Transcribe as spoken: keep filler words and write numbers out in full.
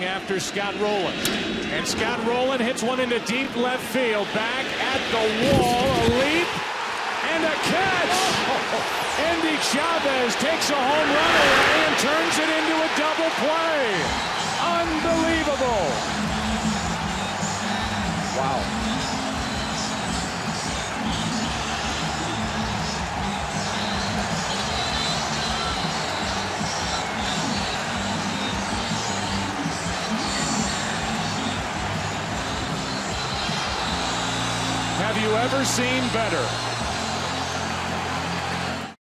chasing after Scott Rolen. And Scott Rolen hits one into deep left field. Back at the wall. A leap. And a catch. Endy Chavez takes a home run away and turns it into a double play. Unbelievable. Wow. Have you ever seen better?